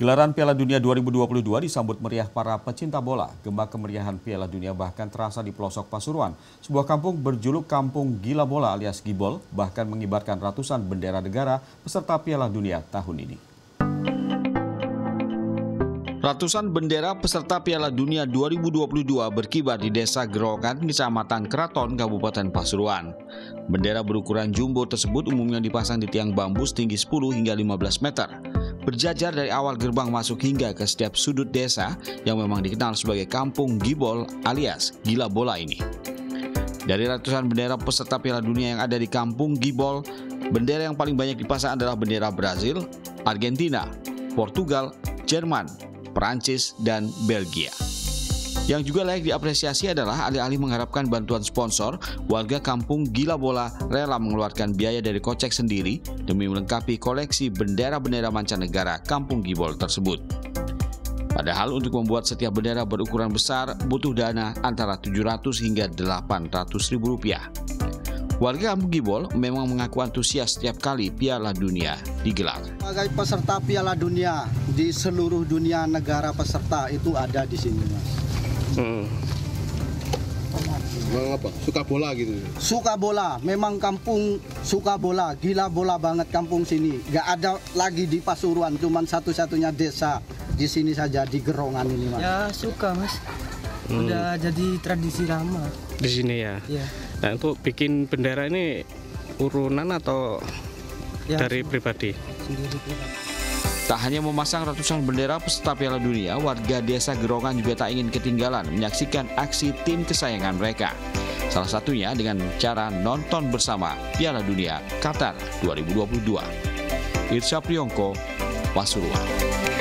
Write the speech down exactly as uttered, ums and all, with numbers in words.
Gelaran Piala Dunia dua ribu dua puluh dua disambut meriah para pecinta bola. Gema kemeriahan Piala Dunia bahkan terasa di pelosok Pasuruan. Sebuah kampung berjuluk Kampung Gila Bola alias Gibol bahkan mengibarkan ratusan bendera negara peserta Piala Dunia tahun ini. Ratusan bendera peserta Piala Dunia dua ribu dua puluh dua berkibar di Desa Gerokan, Kecamatan Keraton, Kabupaten Pasuruan. Bendera berukuran jumbo tersebut umumnya dipasang di tiang bambu setinggi sepuluh hingga lima belas meter. Berjajar dari awal gerbang masuk hingga ke setiap sudut desa yang memang dikenal sebagai Kampung Gibol alias Gila Bola ini. Dari ratusan bendera peserta Piala Dunia yang ada di Kampung Gibol, bendera yang paling banyak dipasang adalah bendera Brazil, Argentina, Portugal, Jerman, Perancis, dan Belgia. Yang juga layak diapresiasi adalah alih-alih mengharapkan bantuan sponsor, warga Kampung Gila Bola rela mengeluarkan biaya dari kocek sendiri demi melengkapi koleksi bendera-bendera mancanegara Kampung Gibol tersebut. Padahal untuk membuat setiap bendera berukuran besar butuh dana antara tujuh ratus hingga delapan ratus ribu rupiah. Warga Kampung Gibol memang mengaku antusias setiap kali Piala Dunia digelar. Sebagai peserta Piala Dunia di seluruh dunia negara peserta itu ada di sini, Mas. Hmm. Apa? Suka bola gitu? Suka bola, memang kampung suka bola, gila bola banget kampung sini. Gak ada lagi di Pasuruan, cuman satu-satunya desa di sini saja di Gerongan ini, Mas. Ya suka, Mas. Udah hmm. jadi tradisi lama. Di sini ya? Iya. Nah, untuk bikin bendera ini urunan atau ya, dari semua. Pribadi? Sendiri pribadi. Tak hanya memasang ratusan bendera peserta Piala Dunia, warga desa Gerongan juga tak ingin ketinggalan menyaksikan aksi tim kesayangan mereka. Salah satunya dengan cara nonton bersama Piala Dunia Qatar dua ribu dua puluh dua. Irsa Priyongko, Pasuruan.